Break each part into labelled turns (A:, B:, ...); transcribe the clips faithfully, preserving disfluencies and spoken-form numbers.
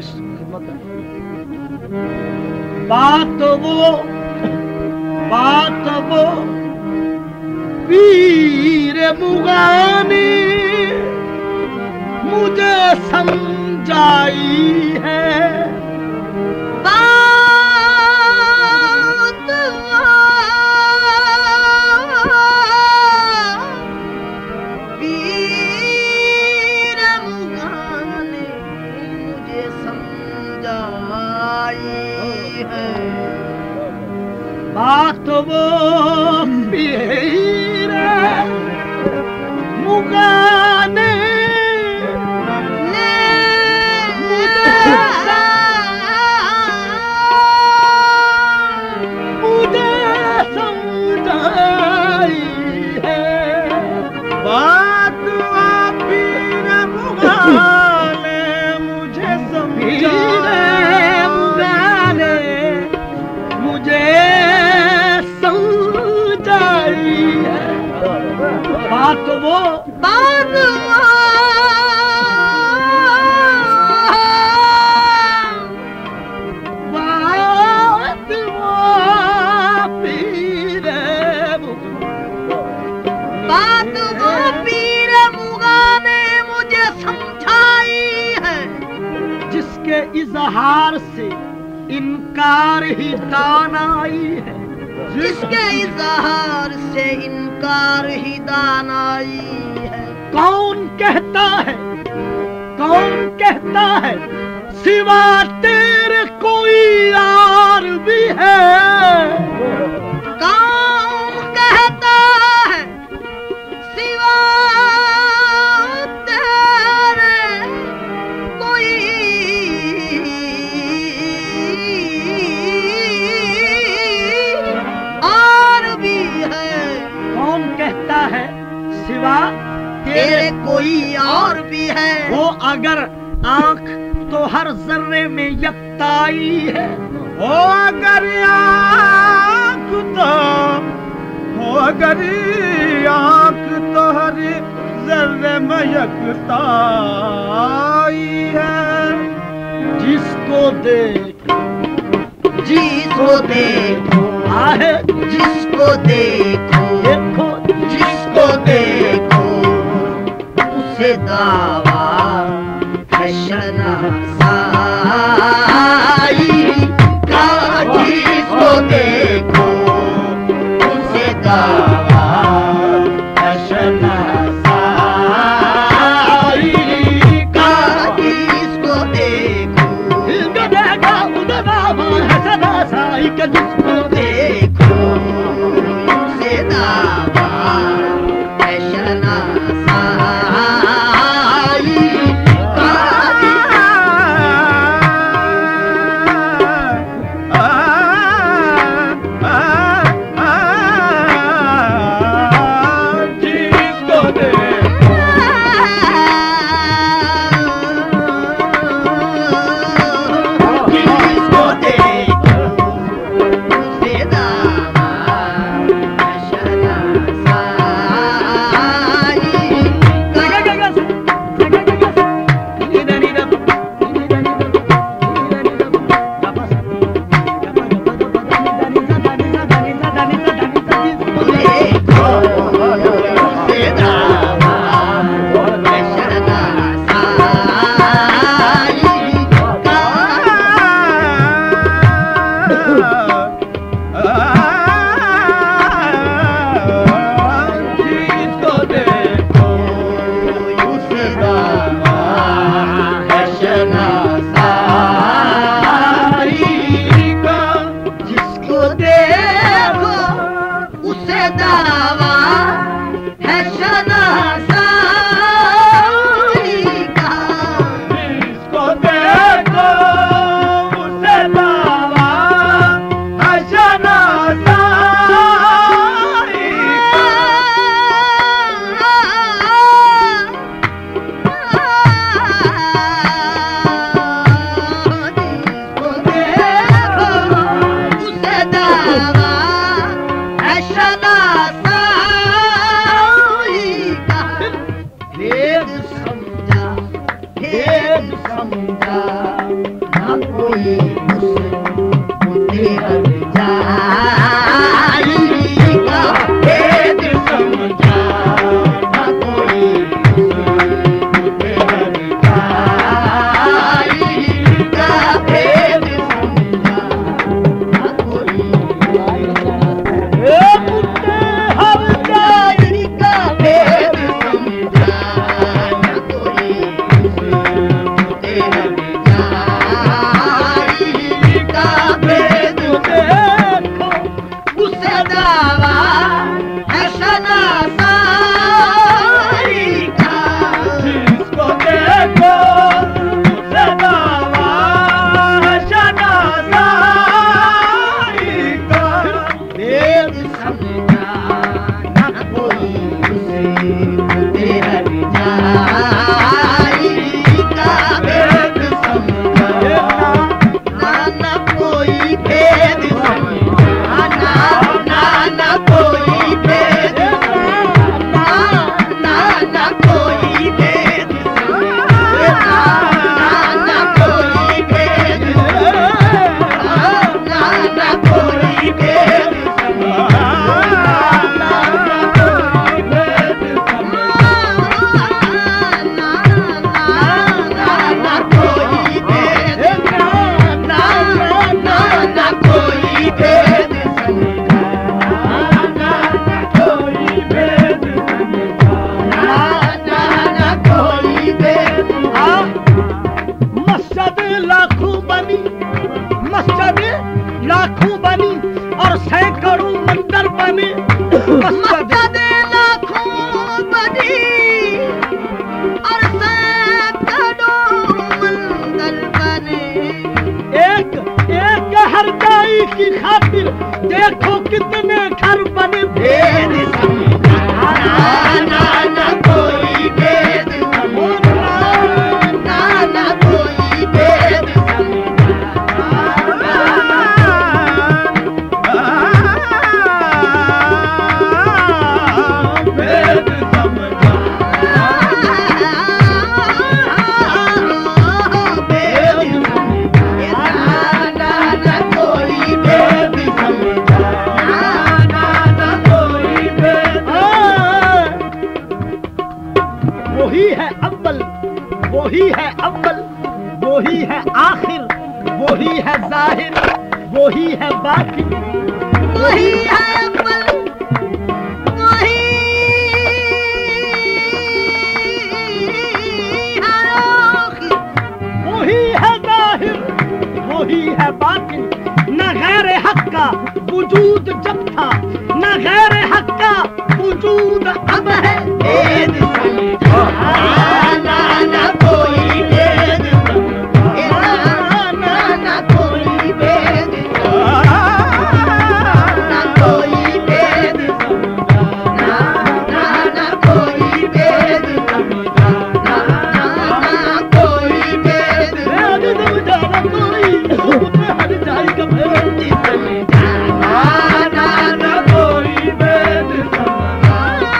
A: खिदमत है। बात वो बात वो पीर मुगानी मुझे समझाई है।
B: बात पीर मुगानी मुझे समझाई है।
A: बात वो पीर मुगाने बात वो
B: बात
A: बात वो पीर
B: बात वो पीर मुगा ने मुझे समझाई है।
A: जिसके इजहार से इनकार ही दानाई है।
B: जिसके इजहार से इनकार ही दानाई है।
A: कौन कहता है कौन कहता है सिवा तेरे कोई यार भी है।
B: कौन कहता है सिवा तेरे कोई
A: कहता है सिवा
B: तेरे कोई और भी है।
A: वो अगर आंख तो हर जर्रे में यकताई है।
C: वो अगर आंख तो वो अगर आंख तो हर जर्रे में यकताई है।
A: जिसको देख
B: जिसको देखो
A: आहे
B: जिसको देखो
A: देखो
B: जिसको देखो उसे दावा है शनासाई का। जिसको देखो उसे दावा है शनासाई का। जिसको देखो
A: जिसको देखा उसे दावा है शनासाई का। जिसको
B: देखो उसे दावा है शनासाई का।
C: जिसको देखो
B: जिसको देखो उसे दावा है शनासाई कोई मुझे हर जाई का भेद समझा, ना कोई मुझे हर जाई का भेद समझा, ना कोई
A: हर जाई का
B: भेद समझा, ना कोई मुझे हर जाई का भेद
A: देखो
B: उसे दावा है शनासाई का,
A: जिसको देखो उसे दावा है शनासाई का।
B: भेद समझा, ना कोई उसे मुझे हर जाई का भेद समझा, ना ना कोई भेद समझा, ना ना ना कोई भेद समझा, ना ना कोई भेद समझा, ना ना कोई भेद समझा, ना ना कोई भेद समझा, ना ना कोई भेद
A: मस्जिद लाखों बनी, मस्जिद लाखों बनी और सैकड़ों मंदिर बने। मस्जिद
B: लाखों बनी और सैकड़ों मंदिर बने,
A: एक एक हर जाई की खातिर देखो कितने घर बने।
B: भेद समझा, ना ना ना कोई भेद समझा, ना ना कोई भेद
C: भेद समझा,
A: वही है अव्वल, वही है अव्वल, वही है आखिर, वही है जाहिर, वही है बातिन,
B: वही है अव्वल, वही है आखिर,
A: वही है जाहिर, वही है बातिन। न गैर हक का वजूद जब था, न गैर हक का वजूद अब है।
B: भेद समझा, ना ना कोई भेद समझा, ना ना कोई भेद समझा, ना कोई भेद समझा, ना ना कोई भेद समझा, ना ना कोई भेद
A: भेद समझा न कोई, मुझे हर जाई का भेद
B: समझा, ना ना कोई भेद समझा,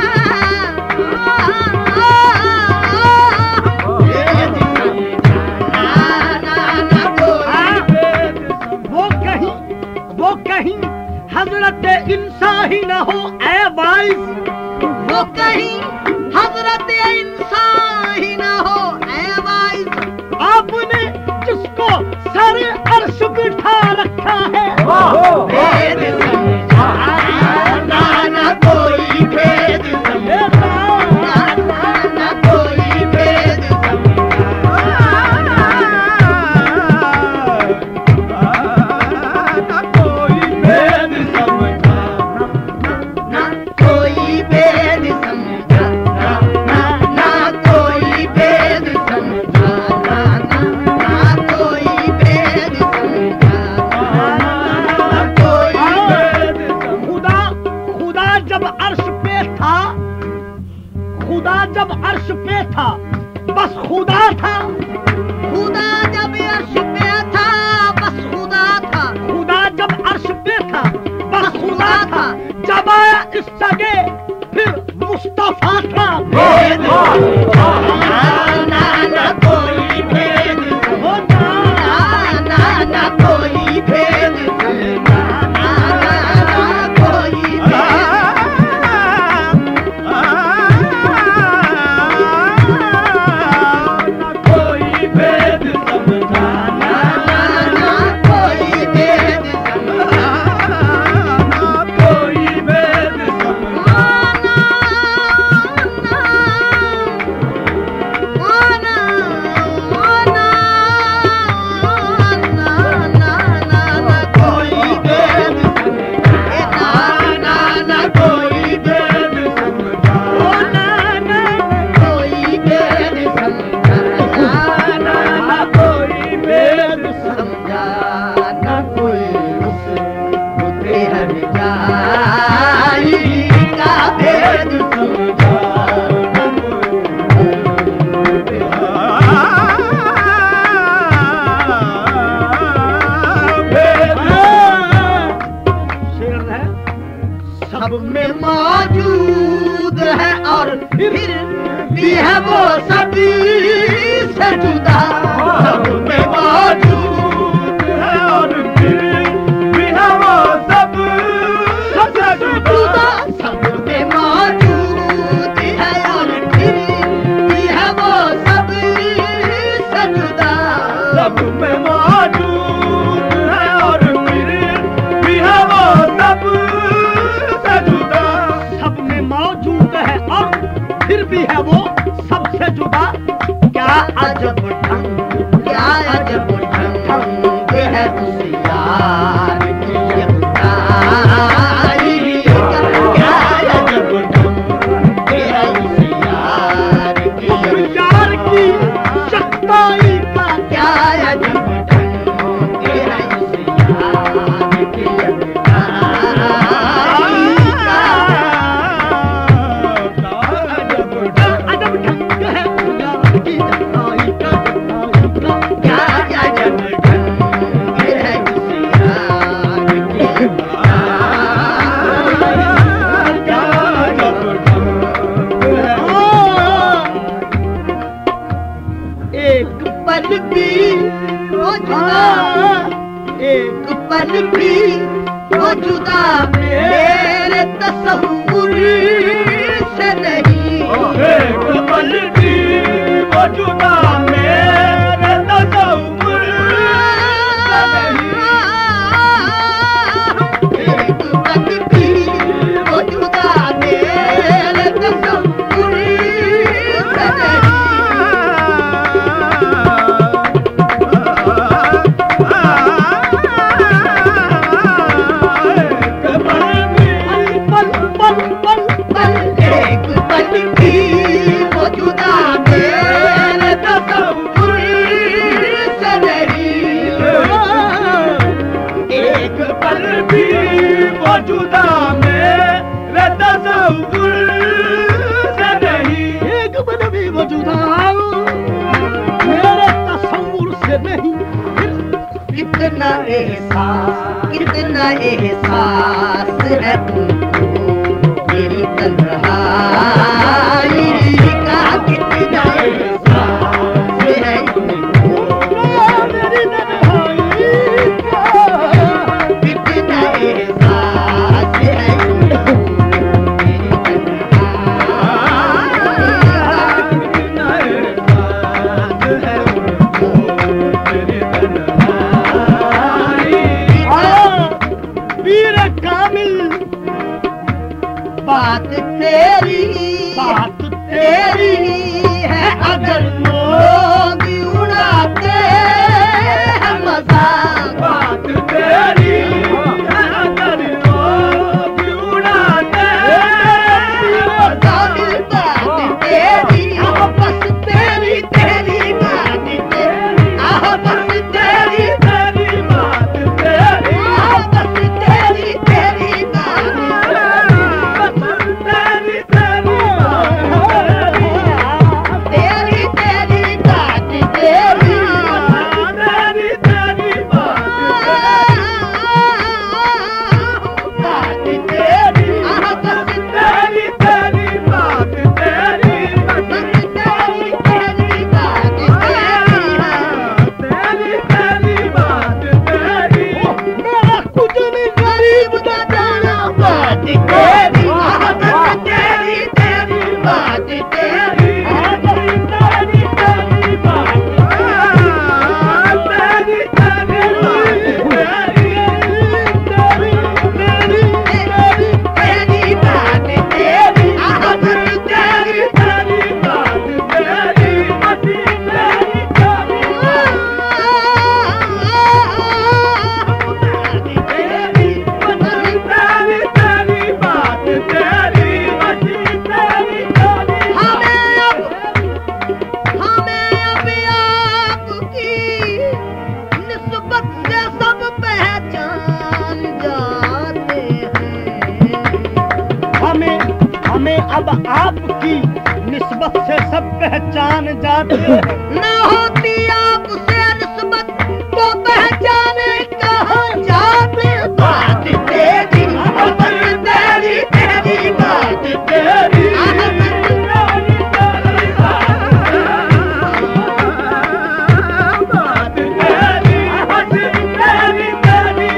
B: भेद समझा, ना ना कोई भेद
A: वो कहीं वो कहीं हजरत इंसान ही न हो ए वाइस,
B: वो कहीं हजरत इंसान ही ना हो ऐ वाइस,
A: आपने जिसको सारे अर्श बिठा रखा है।
B: भेद समझा, ना ना कोई भेद समझा, ना ना कोई भेद समझा,
C: ना कोई भेद समझा,
B: ना कोई भेद समझा, ना ना कोई भेद समझा, ना ना कोई भेद समझा, ना कोई भेद समझा न कोई उसको तेहर जाई का भेद समझा सब में मौजूद है और फिर भी है वो सभी से जुदा सब में मौजूद है और फिर भी है वो सब सबसे जुदा सब में मौजूद है और फिर भी है वो सभी से जुदा सब में मौजूद है और फिर भी है वो सब मौजूद है और फिर भी है वो सबसे जुदा क्या अजब ढंग क्या अजब ढंग है उस यार की यकताई क्या अजब ढंग है उस यार की यार की यकताई का क्या अजब ढंग है उस यार की एक पल भी मौजूदा मेरे तस्वुर से नहीं एक पल भी मौजूदा मेरे तस्वुर से नहीं एक पल भी मौजूदा मेरे तस्वुर से नहीं मौजूदा मेरे तस्वुर से नहीं एक पल भी मौजूदा मेरे तस्वुर से नहीं कितना एहसास कितना एहसास है तुमको मेरी तन्हाई का कितना एहसास है तुमको मेरी तन्हाई का कितना एहसास है तुमको मेरी तन्हाई कितना एहसास है तुमको मेरी तन्हाई वीर कामिल बात तेरी बात तेरी है अगर लोग उड़ाते हैं मजाक बात तेरी है अगर लोग उड़ाते हैं मजाक बात तेरी आह बस तेरी तेरी बात तेरी आह बस तेरी तेरी बात तेरी आह बस तेरी तेरी बात तेरी बस तेरी तेरी बात तेरी
A: अब आपकी निस्बत से सब पहचान जाते हैं।
B: न होती आपसे निस्बत तो पहचाने कहाँ जाते। बात तेरी अमर तेरी तेरी बात तेरी अमर तेरी बात तेरी अमर तेरी तेरी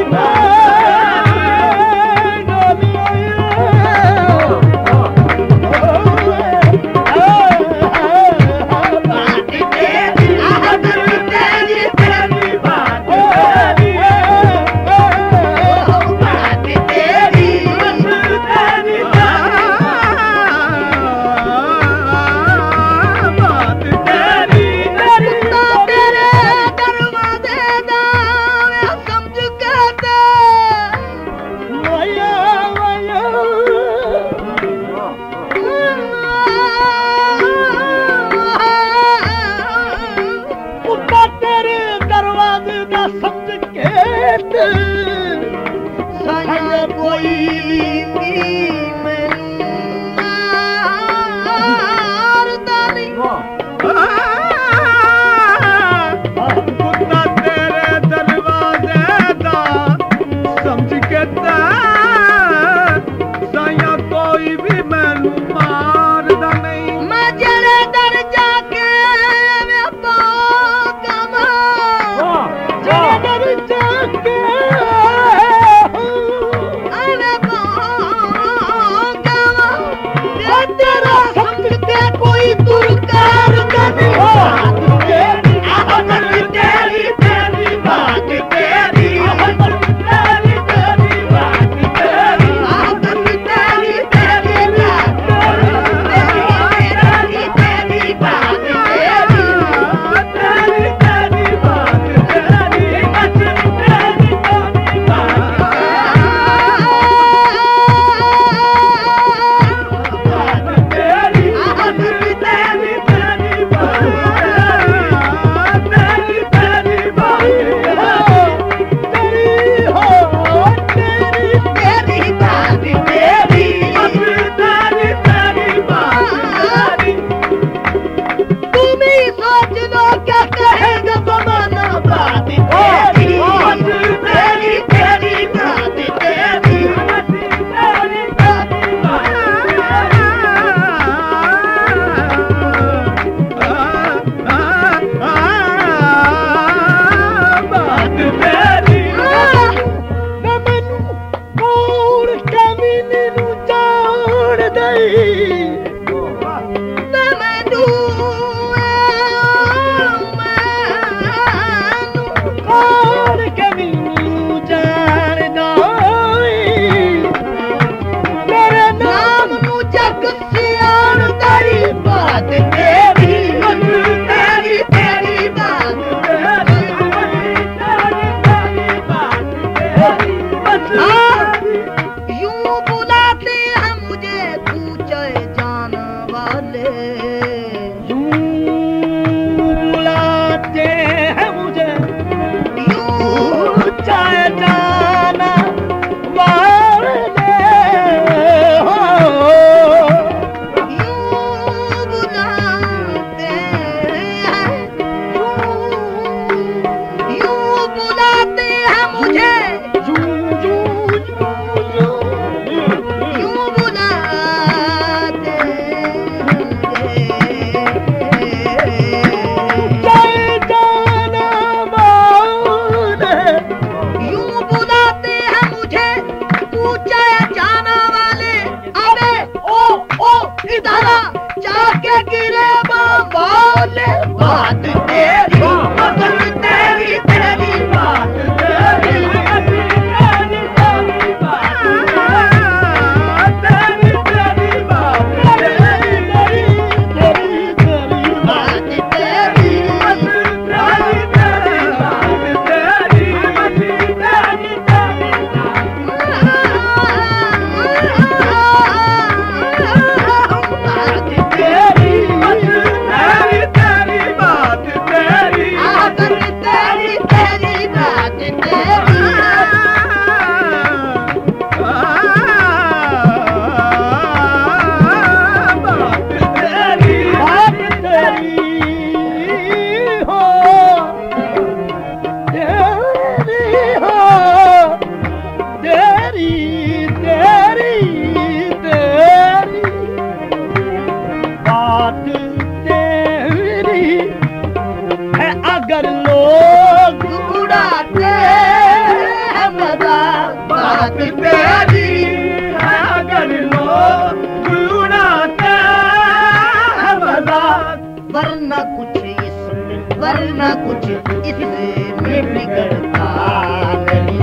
B: कुछ इसमें बिगड़ता नहीं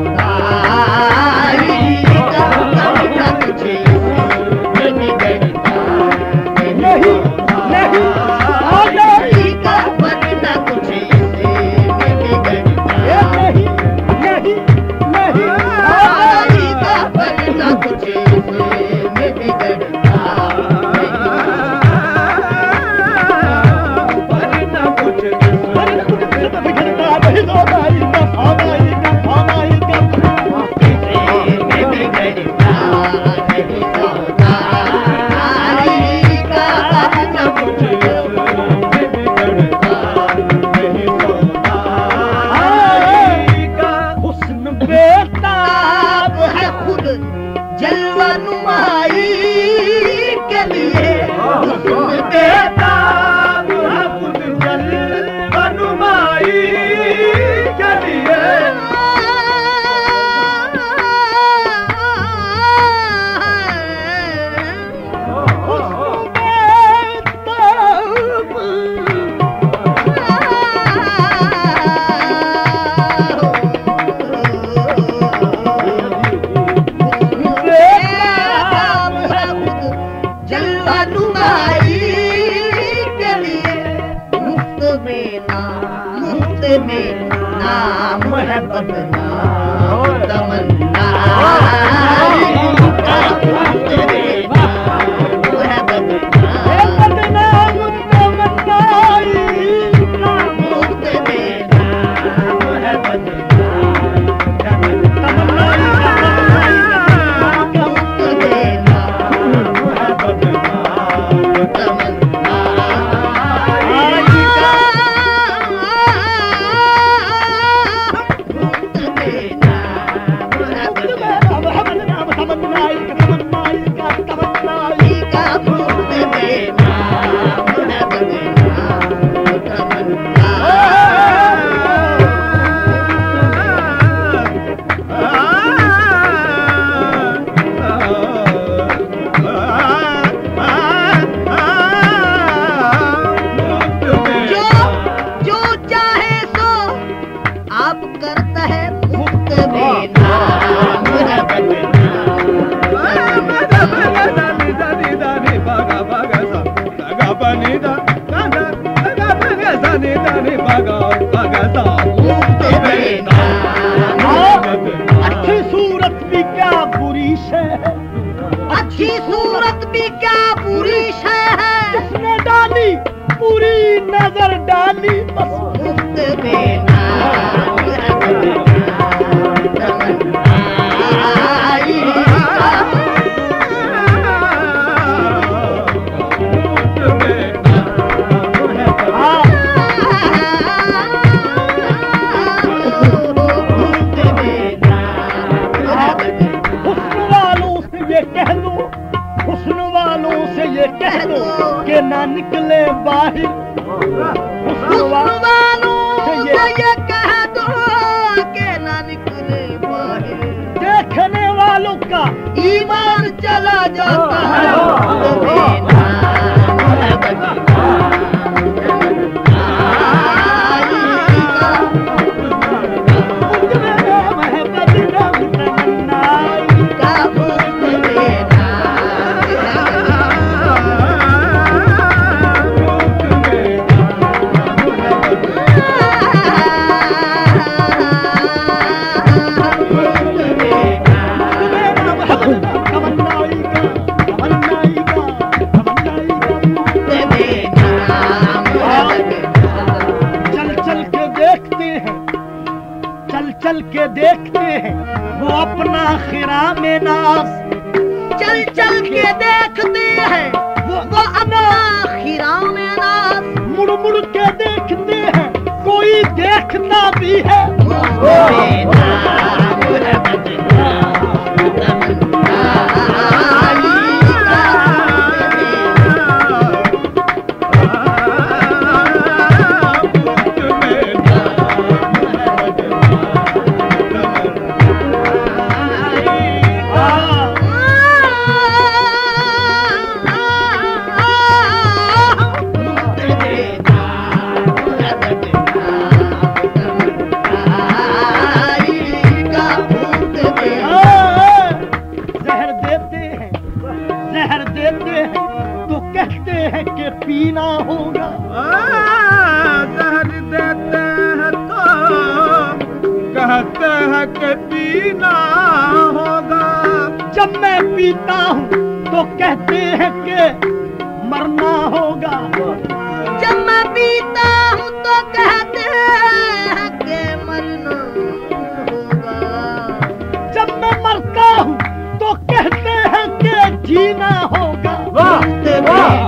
B: सौदाई का बनना कुछ इसमें बिगड़ता
A: नहीं नहीं
B: सौदाई का बनना कुछ इसमें बिगड़ता
A: नहीं नहीं नहीं
B: सौदाई का बनना कुछ इसमें बिगड़ता
C: वरना कुछ
A: वरना कुछ बिगड़ता नहीं सौदाई का सौदाई का सौदाई का
B: में बिगड़ता नहीं सौदाई का बनना कुछ
A: हुस्न बेताब
B: है खुद जलवा नुमाई के लिए हुस्न बेताब बेताब है खुद जलवा नुमाई के लिए मुफ्त में नाम मुफ्त में नाम है बदनाम तमन्ना का मुफ्त में नाम है बदनाम
A: बदनाम तमन्नाई का
B: मुफ्त में नाम है बदनाम
A: तमन्नाई
B: मुफ्त में नाम है तमन्ना मुफ्त में नाम है बदनाम
A: तमन्नाई का तमन्नाई का तमन्नाई
B: का मुफ्त में नाम है बदनाम तमन्ना जो जो चाहे सो आप करता है मुफ्त में नाम है मुफ्त में नाम
A: अच्छी सूरत भी क्या बुरी शे है
B: अच्छी सूरत भी क्या बुरी शय है
A: जिसने डाली पूरी नजर डाली बस
B: मुफ्त में नाम है बदनाम तमन्नाई
A: हाँ
B: मुफ्त में नाम है बदनाम
A: हुस्न वालों से ये कह दो हुस्न वालों से ये कह दो कि ना निकले बाहर हुस्न वा-
B: वालों से ये कह दो के ना निकले बाहर
A: देखने वालों का
B: ईमान चला जाता है मुफ्त में नाम है बदनाम
A: नाम है बदनाम तमन्नाई
B: का मुफ्त में नाम है
A: तमन्नाई का तमन्नाई का तमन्नाई का चल चल के देखते हैं चल चल के देखते हैं वो अपना खिरा में नाज
B: चल चल के देखते हैं वो वो अपना खिरा में नाज
A: मुड़ मुड़ के देखते हैं कोई देखता भी है
B: मुफ्त में नाम है बदनाम तमन्नाई का मुफ्त में नाम है बदनाम
C: कहते हैं कि पीना होगा।
A: जब मैं पीता हूँ तो कहते हैं कि मरना होगा।
B: जब मैं पीता हूँ तो कहते हैं कि मरना होगा।
A: जब मैं मरता हूँ तो कहते हैं कि जीना होगा।
C: वाह वाह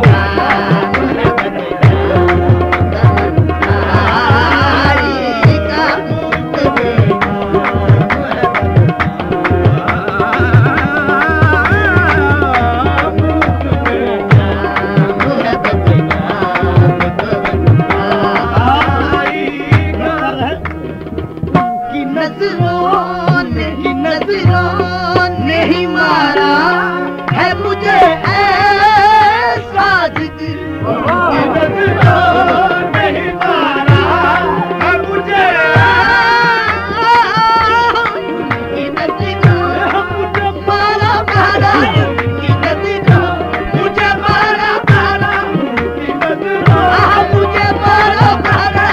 B: नजरों ने ही नजरों ने ही मारा है मुझे ऐसा जिक्र।
C: नजरों ने ही मारा है मुझे।
B: ये नजरों मुझे मारा मारा, ये नजरों मुझे मारा मारा,
C: ये नजरों
B: आह मुझे मारा मारा,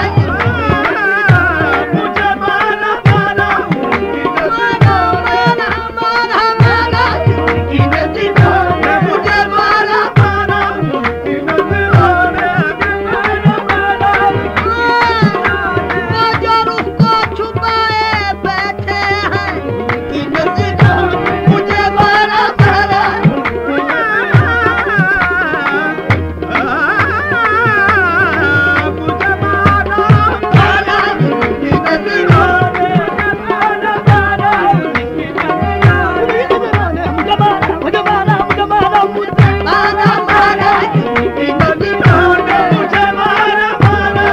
C: मुझे मारा मारा।
B: मारा मारा मारा मारा, ये नजरों मुझे मारा मारा।
C: ये नजरों ने मारा मारा।
B: वो जो उसको छुपाए बैठे हैं, ये नजरों मुझे मारा मारा।
C: मुझे मारा
B: मारा, ये नजरों मारा मारा, ये नजरों
C: मुझे मारा मारा।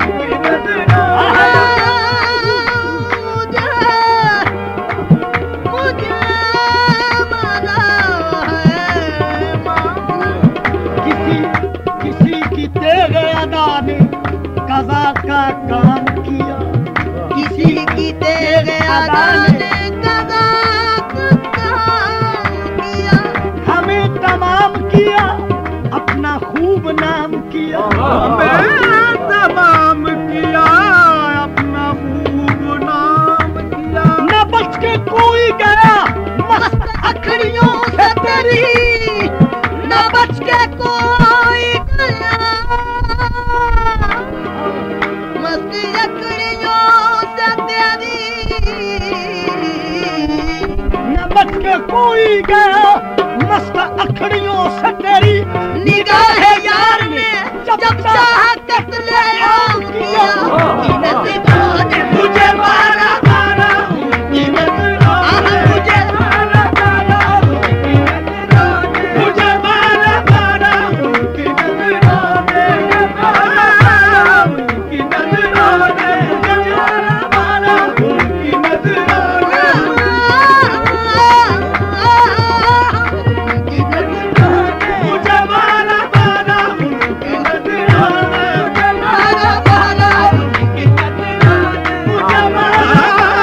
B: मुझे मुझे मारा है
A: किसी किसी की तेरे अदा ने कज़ा का काम किया।
B: किसी की तेरे अदा ने कज़ा का किया।
A: हमें तमाम किया, अपना खूब नाम किया।
C: मैं तमाम किया, अपना खूब नाम किया।
A: न बच के कोई गया मस्त
B: अखड़ियों से तेरी न बच के कोई गया। मस्ती अखड़ियों से तेरी
A: न बच के कोई गया मस्त अखड़ियों से तेरी।
B: निगाह यार ने जब चाह कत्ले आम किया। इन नजरों ने मुझे मारा मारा, इन नजरों ने मुझे मारा मारा, इन नजरों ने
C: मुझे मारा मारा। की नजरों ने मारा मारा। की नजरों ने मारा मारा। की नजरों ने मुझे मारा मारा। की नजरों ने
B: मारा मारा,
C: की नजरों ने मुझे मारा।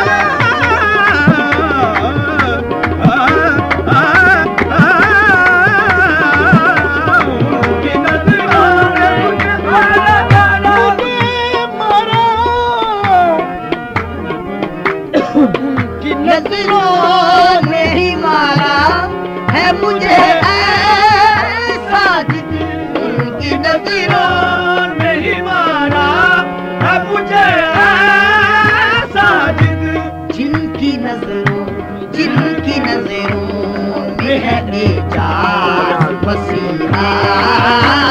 C: की नजरों ने मुझे मारा मारा।
A: कि
B: नजरों ने ही मारा है मुझे ऐसा जिक्र। उनकी नजरों
C: नहीं मारा है मुझे ऐसा जिक्र।
B: जिनकी नजरों जिनकी नजरों में है एजाज मसीहा।